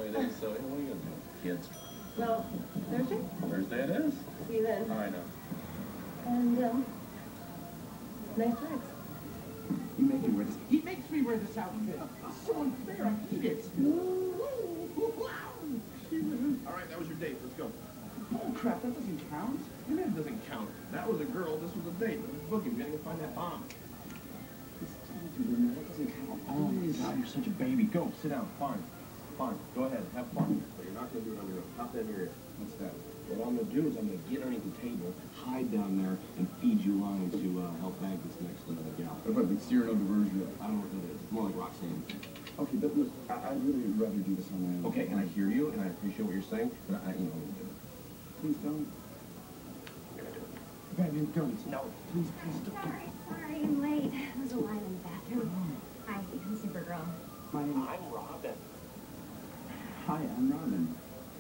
it is. So, what are you gonna do, kids? Well, Thursday? Thursday it is. See you then. All right, now. And, nice dress. You make me wear this. He makes me wear this outfit. It's so unfair. I hate it. All right, that was your date. Let's go. Oh, crap. That doesn't count. You mean it doesn't count? That was a girl. This was a date. Let's book him. We gotta go find that bomb. That doesn't count. Oh, my God, you're such a baby. Go, sit down. Fine. Fine. Go ahead. Have fun. But you're not gonna do it on your own. Pop that in your ear. What's that? What I'm gonna do is I'm gonna get underneath the table, hide down there, and feed you lines to help bag this next gal. What about the Cyrano Diversion? I don't know what that is. More like Roxanne. Okay, but look, I'd really rather do this on my own. Okay, and I hear you, and I appreciate what you're saying, but I'm gonna do it. Please don't. I'm gonna do it. Batman, don't. No. Please don't. Sorry, I'm late. There was a line in the bathroom. Hi, I'm Supergirl. I'm Robin. Hi, I'm Robin.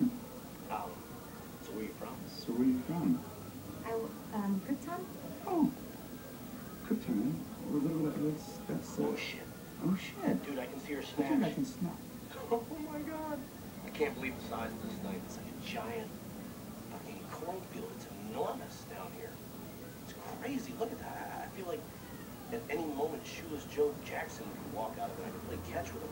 So where you from? So where are you from? Krypton? Oh, Krypton. That's Oh, shit. Oh, shit. Dude, I can see her Dude, I can smell. Oh, my God. I can't believe the size of this thing. It's like a giant fucking cornfield. It's enormous down here. It's crazy. Look at that. I feel like at any moment, Shoeless Joe Jackson could walk out of it. I could play catch with him.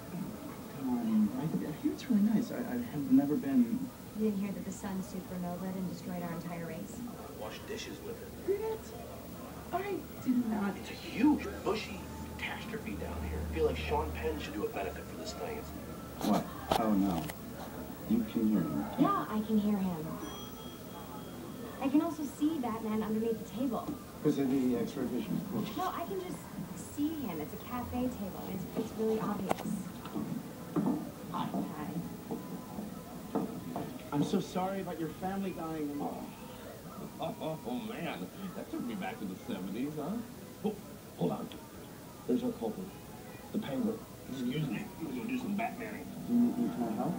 I hear it's really nice. I have never been... You didn't hear that the sun supernovaed and destroyed our entire race? Wash dishes with it. I did not... It's a huge, bushy catastrophe down here. I feel like Sean Penn should do a benefit for this thing. What? Oh, no. You can hear him. Yeah, I can hear him. I can also see Batman underneath the table. Because of the X-ray vision, of course. No, I can just see him. It's a cafe table. It's really obvious. Hi. Hi. I'm so sorry about your family dying. And... Oh, man. That took me back to the 70s, huh? Oh, hold on. There's our culprit. The Penguin. Excuse me. I'm gonna go do some Batmaning. Do you need my help?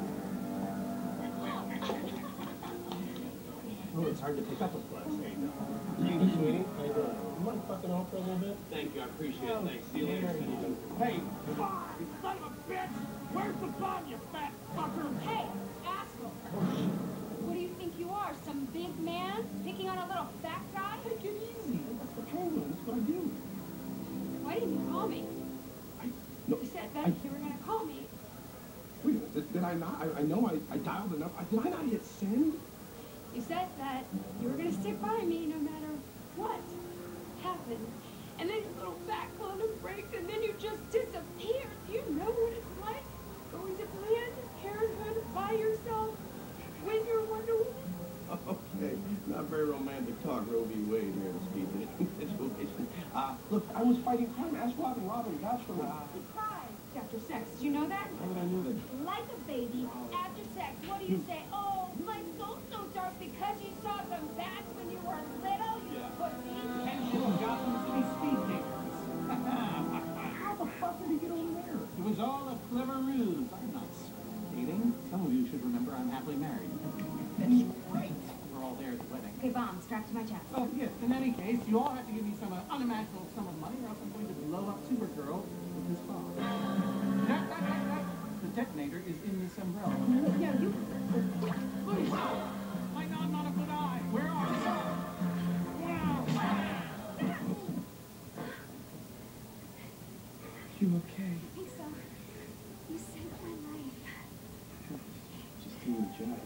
Oh, it's hard to pick up a flash. Hey, sweetie. How you doing? You mind fucking off for a little bit? Thank you. I appreciate it. Thanks. See you later. Hey, come on, you son of a bitch! Where's the bomb, you fat fucker? Hey, asshole! What do you think you are, some big man? Picking on a little fat guy? Take it easy. That's the Penguin. That's what I do. Why didn't you call me? No, You said that you were going to call me. wait a minute. Did I not? I know I dialed enough. Did I not hit send? You said that you were going to stick by me no matter what happened. And then your little fat condom breaks and then you just disappear. Do you know what it's like going to Planned Parenthood by yourself when you're Wonder Woman? Okay. Not very romantic talk, Roe v. Wade here in the speed situation. Look, I was fighting crime. Ask Robin. Robin, vouch for me. Surprise! After sex. Do you know that? How did I know that? Like a baby, after sex, what do you say? Oh, my soul's so dark because you saw some bats when you were little, you pussy. Attention, Gotham City speed takers. How the fuck did he get over there? It was all a clever ruse. I'm not speeding. Some of you should remember I'm happily married. That's right. We're all there at the wedding. Okay, bomb, strapped to my chest. Oh, yes. In any case, you all have to give me some unimaginable sum of money, or else I'm going to blow up Supergirl with this bomb. The detonator is in this umbrella. Yeah, you... Please, my not a good eye. Where are you? You okay? I think so. You saved my life. Just doing the job.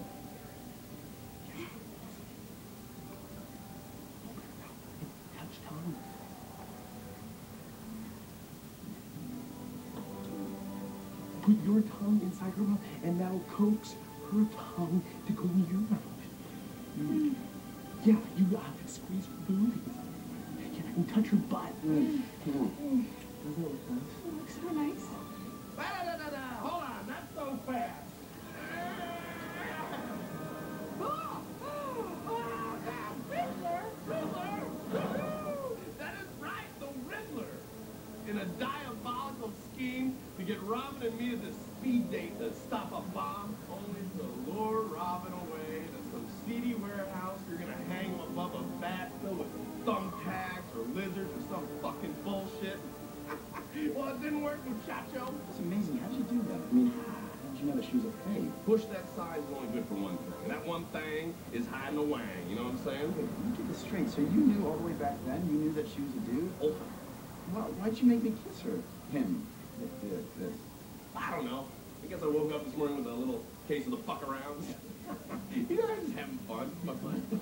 Touch Tom. Put your tongue inside her mouth, and that'll coax her tongue to go in your mouth. Yeah, you can squeeze her boobies. Yeah, I can touch her butt. Doesn't it look nice? It looks so nice. Hold on, not so fast. That is right, the Riddler. In a diabolical scheme to get Robin and me to this speed date to stop a bomb, only to lure Robin away to some seedy warehouse. You're gonna hang him above a vat filled with thumbtacks or lizards or some fucking bullshit. Well, it didn't work, muchacho. It's amazing. How'd you do that? I mean, how'd you know that she was a fake. Push that size is only good for one thing. And that one thing is hiding a wang, you know what I'm saying? Wait, let me get this straight. So you knew all the way back then, you knew that she was a dude? Oh, Why'd you make me kiss her? Him. This. I don't know. I guess I woke up this morning with a little case of the fuck arounds. You know, I'm just having fun. My fun.